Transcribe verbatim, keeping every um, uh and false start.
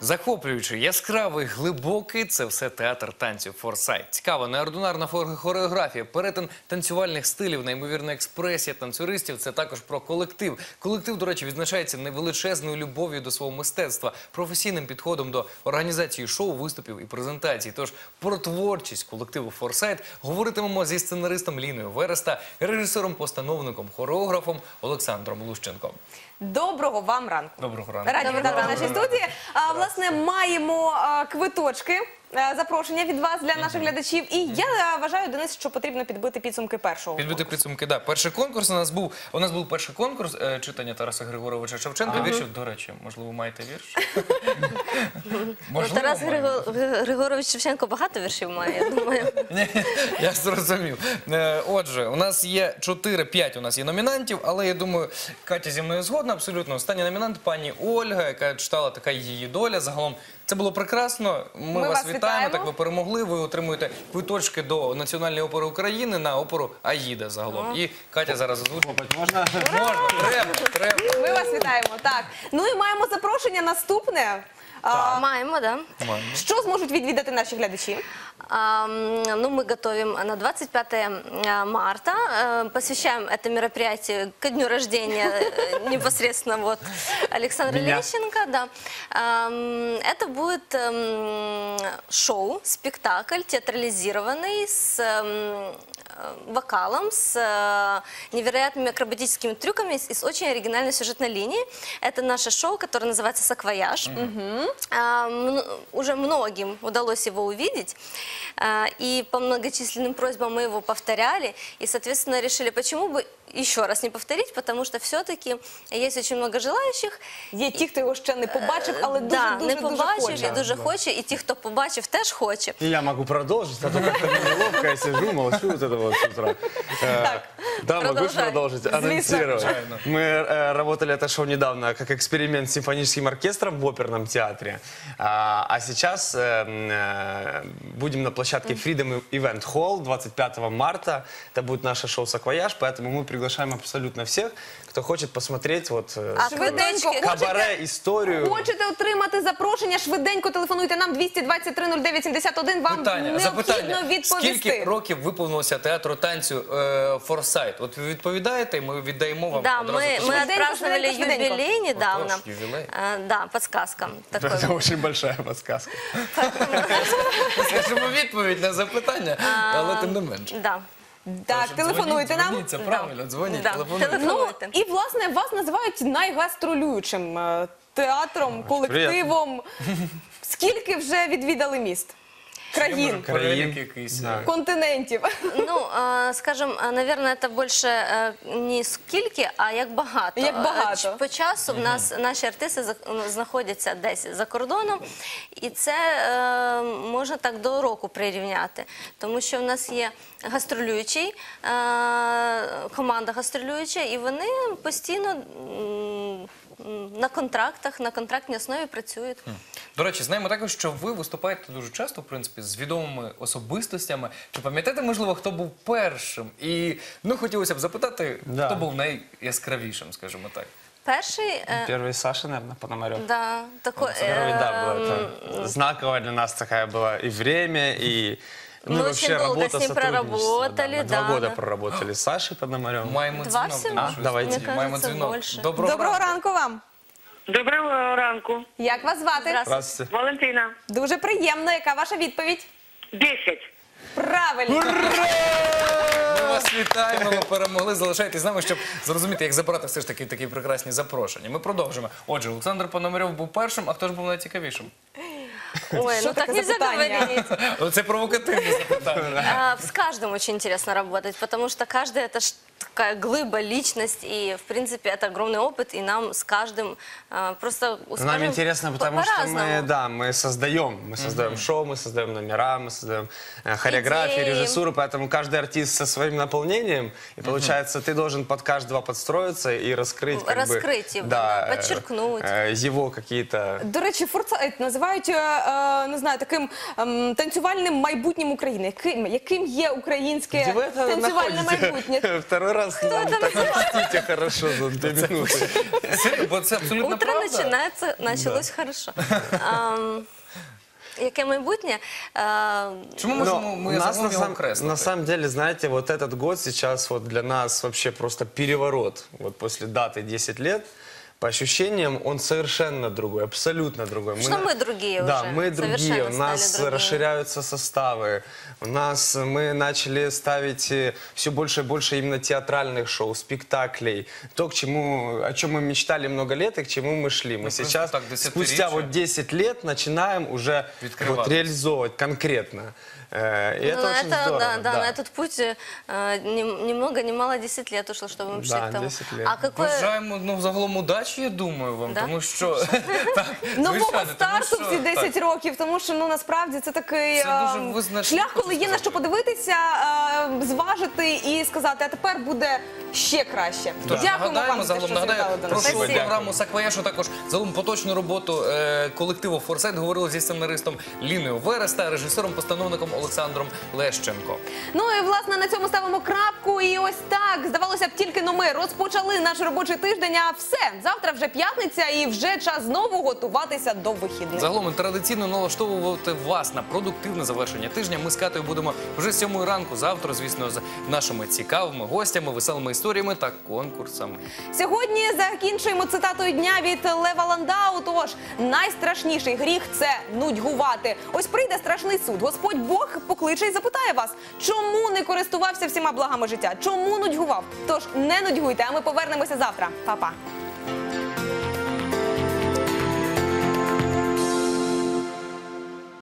Захоплюючий, яскравий, глибокий – це все театр танців «Форсайт». Цікава, неординарна хореографія, перетин танцювальних стилів, неймовірна експресія танцюристів – це також про колектив. Колектив, до речі, відзначається невеличезною любов'ю до свого мистецтва, професійним підходом до організації шоу, виступів і презентацій. Тож про творчість колективу «Форсайт» говоритимемо зі сценаристом Ліною Вереста, режисером-постановником, хореографом Олександром Лущенком. Доброго вам ранку. Доброго ранку. Раді вітати в нашій студії. А, власне, маємо а, квиточки, а, запрошення від вас для наших глядачів. І я а, вважаю, Денис, що потрібно підбити підсумки першого. Підбити підсумки, так. Перший конкурс у нас був, у нас був перший конкурс е, читання Тараса Григоровича Шевченка. Ага. Віршів, до речі, можливо, маєте вірш? Можливо, Тарас Григорович Шевченко багато віршів має, я думаю. Я зрозумів. Е, отже, у нас є чотири, п'ять у нас є номінантів, але я думаю, Катя зі мною згодна абсолютно. Останній номінант – пані Ольга, яка читала «Така її доля». Загалом це було прекрасно. Ми, Ми вас, вас вітаємо. вітаємо. Так, ви перемогли. Ви отримуєте квиточки до Національної опери України на оперу «Аїда» загалом. І Катя зараз озвучить. Можна? Можна, треба, треба. Ми вас вітаємо. Так. Ну і маємо запрошення наступне. А, Маємо, да. що зможуть відвідати наші глядачі? А, ну, мы готовим на двадцать пятое марта, э, посвящаем это мероприятие ко дню рождения э, непосредственно вот Александра Меня. Лещенко. Да. Эм, это будет эм, шоу, спектакль театрализированный с эм, вокалом, с э, невероятными акробатическими трюками и с очень оригинальной сюжетной линией. Это наше шоу, которое называется «Саквояж». Угу. А, м- уже многим удалось его увидеть, а, и по многочисленным просьбам мы его повторяли, и, соответственно, решили, почему бы еще раз не повторить, потому что все-таки есть очень много желающих. Є ті, хто його ще не побачив, але дуже, да, дуже, не дуже побачив, хоче. і дуже хоче, і ті, хто побачив, теж хоче. И я могу продолжить, а то как-то неловко, я сижу, молчу вот это вот с утра. Э, Да, могу продолжай. продолжить, анонсировать. Звучайно. Мы э, работали это шоу недавно как эксперимент с симфоническим оркестром в оперном театре. А, а сейчас э, э, будем на площадке Freedom Event Hall двадцать пятого марта. Это будет наше шоу «Саквояж», поэтому мы приглашаем абсолютно всех, кто хочет посмотреть вот э, А Швиденько, квиточки? кабаре, историю. Хочете отримати запрошення? Швиденько телефонуйте нам двісті двадцять три нуль дев'ять сімдесят один. Вам Питання, необхідно запитання. відповісти. Скільки років виповнилося театру танцю е, «Форсайт»? От ви відповідаєте, і ми віддаємо вам Да, одразу. мы, початку. мы Швиденько, отпраздновали швиденько, швиденько. юбилей недавно. Отож, ювілей. А, да, подсказка. Такой. Это очень большая подсказка. Скажемо відповідь на запитання, але тим не менше. Да. Так, телефонуйте нам. Дзвоніть, це правильно, дзвоніть, Да. телефонуйте. Ну, Телефонуйте. і, власне, вас називають найгастролюючим е, театром, колективом. Скільки вже відвідали міст? Країн, Перелік якийсь. Да. континентів. Ну, а, скажем, а, наверное, это больше е, не скільки, а як багато. Як багато. А, ч- По часу в нас наші артисти за- знаходяться десь за кордоном, і це е, можна так до року прирівняти. Тому що в нас є гастролюючий, е, команда гастролююча, і вони постійно м, м, на контрактах, на контрактній основі працюють. До речі, знаємо також, що ви виступаєте дуже часто, в принципі, з відомими особистостями. Чи пам'ятаєте, можливо, хто був першим? І, ну, хотілося б запитати, Да. хто був найяскравішим, скажімо так. Перший... е, Первый Саша, наверное, Пономарев. Да, такой... Первый, да, было эм, это знаковое для нас такая была и время, и ну, Мы и очень долго работа, с ним сотрудничество, проработали, да. Мы два да, года да. проработали с Сашей Пономаревым. Маємо Два дзвінок. всього? до нашої Давайте. студії. Мені Маємо кажеться, дзвінок. більше. Доброго, Доброго ранку. ранку вам. Доброго ранку. Як вас звати? Здравствуйте. Здравствуйте. Валентина. Дуже приємно. Яка ваша відповідь? десять. Правильно. Ми вас вітаємо, ви перемогли. Залишайтесь з нами, щоб зрозуміти, як забрати все ж таки такі прекрасні запрошення. Ми продовжимо. Отже, Олександр Пономарьов був першим, а хто ж був найцікавішим? Ой, Что ну так такое нельзя запитание? говорить. Це провокативне запитання. А, С каждым очень интересно работать, потому что каждый это ж такая глыба, личность, и, в принципе, это огромный опыт, и нам с каждым а, просто, Нам скажем, интересно, по- потому что мы, по-разному. да, мы создаем, мы создаем шоу, мы создаем номера, мы создаем э, хореографию, Идеи. режиссуру, поэтому каждый артист со своим наполнением, и получается, ты должен под каждого подстроиться и раскрыть, как бы, Раскрыть его, да, э, подчеркнуть. э, его какие-то. До речі, «Форсайт» називають е, не знаю, таким ем, танцювальним майбутнім України? Яким, яким є українське Где вы это танцювальне находите? майбутнє? Второй раз нам так простите хорошо за две минуты. Серйозно, бо це абсолютно Утро правда. починається, почалось хорошо. Ам, Яке майбутнє? А, Чому Но можемо у ми нас загалом на, його сам- окреслити? на самом деле, знаете, вот этот год сейчас вот для нас вообще просто переворот. Вот после даты десять лет, по ощущениям, он совершенно другой, абсолютно другой. Что мы другие Да, уже, мы другие, совершенно у нас стали другими. расширяются составы, у нас мы начали ставить все больше и больше именно театральных шоу, спектаклей. То, к чему, о чем мы мечтали много лет и к чему мы шли. Мы просто сейчас, так, спустя десятилетия. вот десять лет, начинаем уже Открываться. вот реализовывать конкретно. Э, И ну, это очень это, здорово. да, да, на этот путь э, ни, ни много ни мало десять лет ушло, чтобы мы пришли Да, к тому. десять лет. А какое... Бажаємо, ну, загалом удачі, я думаю, вам, Да? тому що... так, Нового звичайно, тому старту що- всі десять так. років, тому що ну насправді це такий Це дуже ем, визначний шлях, коли процес, є на що насправді. подивитися, ем, зважити і сказати, а тепер буде ще краще. Тож, Дякуємо вам нагадаємо, за те, загалом що нагадаю завітали до про нас. Спасибо, шоу дякую. програму «Саквояж», а також загалом поточну роботу е, колективу «Форсайт». Говорили зі сценаристом Ліною Верес та режисером-постановником Олександром Лещенко. Ну і власне на цьому ставимо крапку. І ось так, здавалося б, тільки но ми розпочали наш робочий тиждень, а все. Завтра вже п'ятниця і вже час знову готуватися до вихідних. Загалом традиційно налаштовувати вас на продуктивне завершення тижня. Ми з Катою будемо вже з сьомої ранку. Завтра, звісно, з нашими цікавими гостями, веселими історіями та конкурсами. Сьогодні закінчуємо цитатою дня від Лева Ландау. Тож найстрашніший гріх – це нудьгувати. Ось прийде страшний суд. Господь Бог покличе і запитає вас, чому не користувався всіма благами життя, чому нудьгував. Тож не нудьгуйте, а ми повернемося завтра. Па-па.